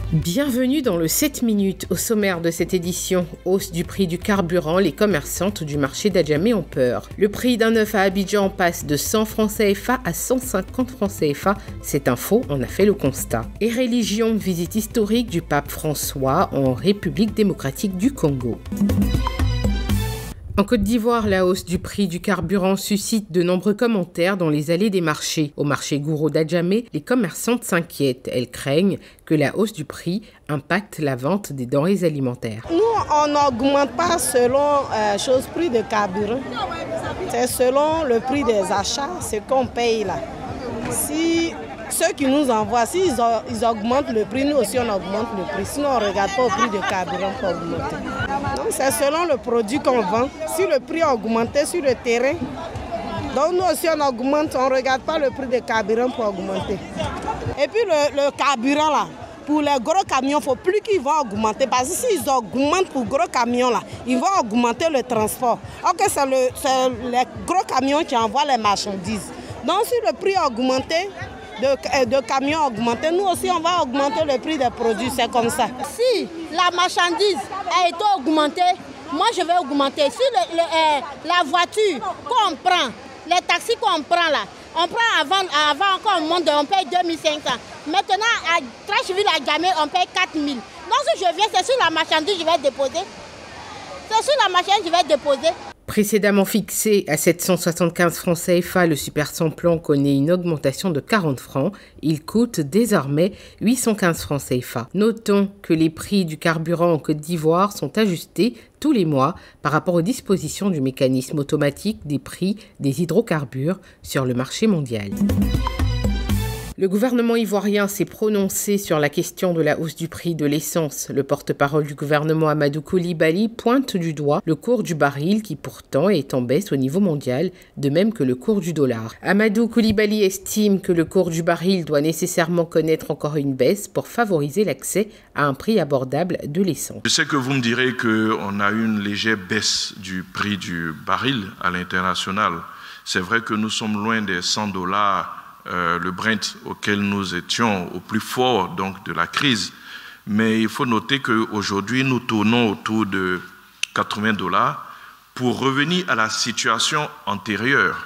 Bienvenue dans le 7 minutes. Au sommaire de cette édition, hausse du prix du carburant, les commerçantes du marché d'Adjamé ont peur. Le prix d'un œuf à Abidjan passe de 100 francs CFA à 150 francs CFA. Cette info en a fait le constat. Et religion, visite historique du pape François en République démocratique du Congo. En Côte d'Ivoire, la hausse du prix du carburant suscite de nombreux commentaires dans les allées des marchés. Au marché Gouro d'Adjamé, les commerçantes s'inquiètent. Elles craignent que la hausse du prix impacte la vente des denrées alimentaires. Nous, on n'augmente pas selon prix de carburant. C'est selon le prix des achats, ce qu'on paye là. Si ceux qui nous envoient, s'ils augmentent le prix, nous aussi on augmente le prix. Sinon, on ne regarde pas au prix de carburant pour augmenter. Donc, c'est selon le produit qu'on vend. Si le prix a augmenté sur le terrain, donc nous aussi on augmente, on ne regarde pas le prix de carburant pour augmenter. Et puis le carburant là, pour les gros camions, il ne faut plus qu'ils vont augmenter. Parce que s'ils augmentent pour gros camions là, ils vont augmenter le transport. Alors que c'est les gros camions qui envoient les marchandises. Donc si le prix a augmenté, de camions augmentés, nous aussi on va augmenter le prix des produits, c'est comme ça. Si la marchandise a été augmentée, moi je vais augmenter. Si la voiture qu'on prend, les taxis qu'on prend là, on prend avant qu'on monte, on paye 2500. Maintenant à Trashville à Djamé, on paye 4000. Donc si je viens, c'est sur la marchandise que je vais déposer. C'est sur la marchandise que je vais déposer. Précédemment fixé à 775 francs CFA, le super sans-plan connaît une augmentation de 40 francs. Il coûte désormais 815 francs CFA. Notons que les prix du carburant en Côte d'Ivoire sont ajustés tous les mois par rapport aux dispositions du mécanisme automatique des prix des hydrocarbures sur le marché mondial. Le gouvernement ivoirien s'est prononcé sur la question de la hausse du prix de l'essence. Le porte-parole du gouvernement Amadou Coulibaly pointe du doigt le cours du baril qui pourtant est en baisse au niveau mondial, de même que le cours du dollar. Amadou Coulibaly estime que le cours du baril doit nécessairement connaître encore une baisse pour favoriser l'accès à un prix abordable de l'essence. Je sais que vous me direz qu'on a eu une légère baisse du prix du baril à l'international. C'est vrai que nous sommes loin des $100. Le Brent auquel nous étions au plus fort donc, de la crise. Mais il faut noter qu'aujourd'hui, nous tournons autour de $80. Pour revenir à la situation antérieure,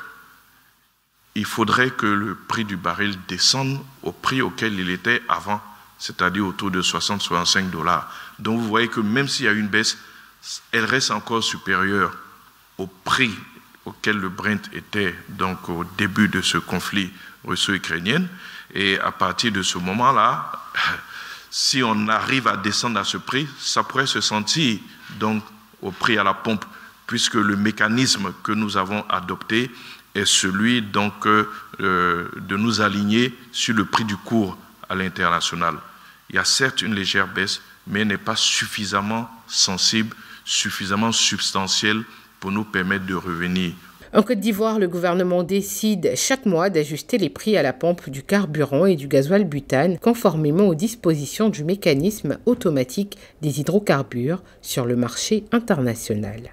il faudrait que le prix du baril descende au prix auquel il était avant, c'est-à-dire autour de $60-65. Donc vous voyez que même s'il y a une baisse, elle reste encore supérieure au prix auquel le Brent était donc, au début de ce conflit russo-ukrainienne. Et à partir de ce moment-là, si on arrive à descendre à ce prix, ça pourrait se sentir donc au prix à la pompe, puisque le mécanisme que nous avons adopté est celui donc de nous aligner sur le prix du cours à l'international. Il y a certes une légère baisse, mais elle n'est pas suffisamment sensible, suffisamment substantielle pour nous permettre de revenir. En Côte d'Ivoire, le gouvernement décide chaque mois d'ajuster les prix à la pompe du carburant et du gasoil butane conformément aux dispositions du mécanisme automatique des hydrocarbures sur le marché international.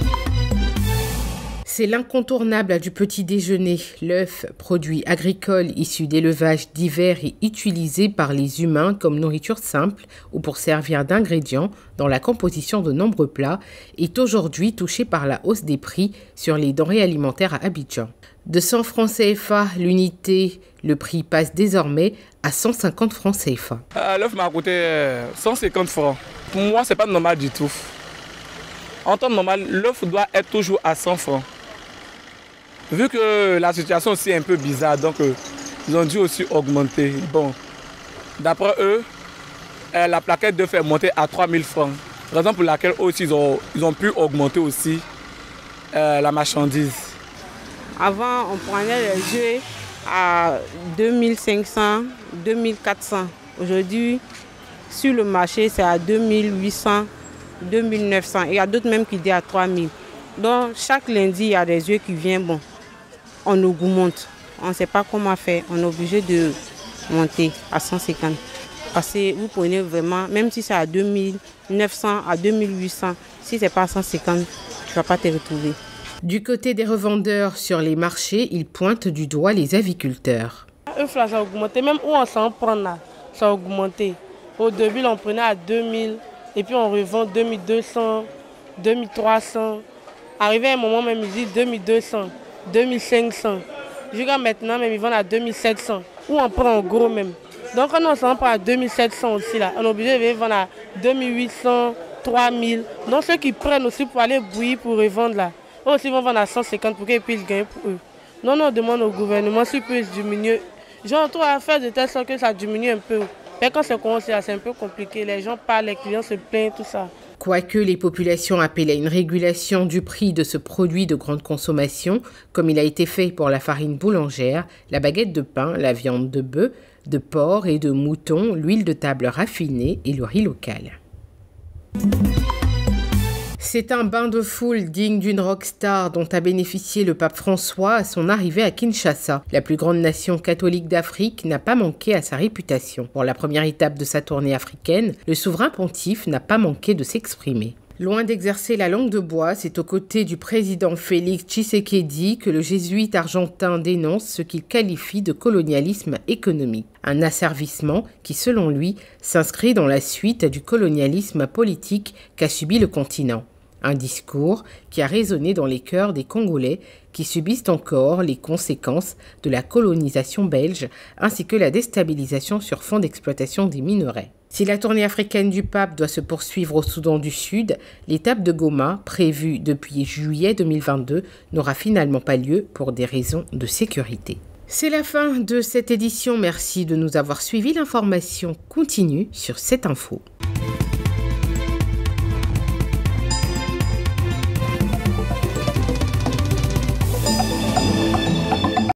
C'est l'incontournable du petit déjeuner. L'œuf, produit agricole issu d'élevage divers et utilisé par les humains comme nourriture simple ou pour servir d'ingrédient dans la composition de nombreux plats, est aujourd'hui touché par la hausse des prix sur les denrées alimentaires à Abidjan. De 100 francs CFA l'unité, le prix passe désormais à 150 francs CFA. L'œuf m'a coûté 150 francs. Pour moi, c'est pas normal du tout. En temps normal, l'œuf doit être toujours à 100 francs. Vu que la situation aussi est un peu bizarre, donc ils ont dû aussi augmenter. Bon, d'après eux, la plaquette d'œuf est montée à 3000 francs. Raison pour laquelle aussi ils ont pu augmenter aussi la marchandise. Avant, on prenait les œufs à 2500, 2400. Aujourd'hui, sur le marché, c'est à 2800, 2900. Il y a d'autres même qui disent à 3000. Donc, chaque lundi, il y a des œufs qui viennent. Bon, on augmente. On ne sait pas comment faire. On est obligé de monter à 150. Parce que vous prenez vraiment, même si c'est à 2900, à 2800, si ce n'est pas à 150, tu ne vas pas te retrouver. Du côté des revendeurs sur les marchés, ils pointent du doigt les aviculteurs. Ça a augmenté, même où on s'en prend là, ça a augmenté. Au début, on prenait à 2000 et puis on revend 2200, 2300. Arrivé à un moment même, ils disent 2200, 2500. Jusqu'à maintenant, même ils vendent à 2700. Ou on prend en gros même. Donc quand on s'en prend à 2700 aussi, là, on est obligé de vendre à 2800, 3000. Donc ceux qui prennent aussi pour aller bouillir pour revendre là, eux aussi vont vendre à 150 pour qu'ils puissent gagner pour eux. Non, on demande au gouvernement s'il peut diminuer. Genre, on va faire de telle sorte que ça diminue un peu. Mais quand c'est commencé, c'est un peu compliqué. Les gens parlent, les clients se plaignent, tout ça. Quoique les populations appellent à une régulation du prix de ce produit de grande consommation, comme il a été fait pour la farine boulangère, la baguette de pain, la viande de bœuf, de porc et de mouton, l'huile de table raffinée et le riz local. C'est un bain de foule digne d'une rockstar dont a bénéficié le pape François à son arrivée à Kinshasa. La plus grande nation catholique d'Afrique n'a pas manqué à sa réputation. Pour la première étape de sa tournée africaine, le souverain pontife n'a pas manqué de s'exprimer. Loin d'exercer la langue de bois, c'est aux côtés du président Félix Tshisekedi que le jésuite argentin dénonce ce qu'il qualifie de colonialisme économique. Un asservissement qui, selon lui, s'inscrit dans la suite du colonialisme politique qu'a subi le continent. Un discours qui a résonné dans les cœurs des Congolais qui subissent encore les conséquences de la colonisation belge ainsi que la déstabilisation sur fond d'exploitation des minerais. Si la tournée africaine du pape doit se poursuivre au Soudan du Sud, l'étape de Goma, prévue depuis juillet 2022, n'aura finalement pas lieu pour des raisons de sécurité. C'est la fin de cette édition. Merci de nous avoir suivis. L'information continue sur cette info.